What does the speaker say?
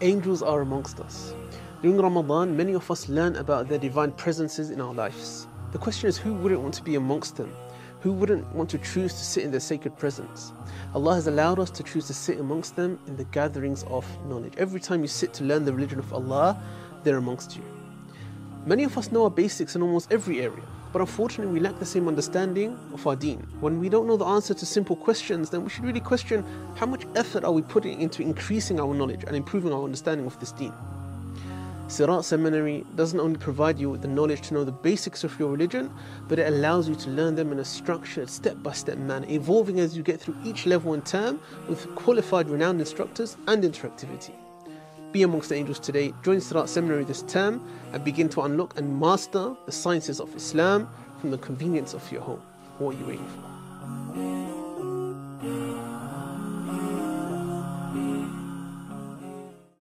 Angels are amongst us. During Ramadan, many of us learn about their divine presences in our lives. The question is, who wouldn't want to be amongst them? Who wouldn't want to choose to sit in their sacred presence? Allah has allowed us to choose to sit amongst them in the gatherings of knowledge. Every time you sit to learn the religion of Allah, they're amongst you. Many of us know our basics in almost every area, but unfortunately we lack the same understanding of our deen. When we don't know the answer to simple questions, then we should really question how much effort are we putting into increasing our knowledge and improving our understanding of this deen. Sirat Seminary doesn't only provide you with the knowledge to know the basics of your religion, but it allows you to learn them in a structured, step-by-step manner, evolving as you get through each level and term with qualified, renowned instructors and interactivity. Be amongst the angels today, join Sirat Seminary this term, and begin to unlock and master the sciences of Islam from the convenience of your home. What are you waiting for?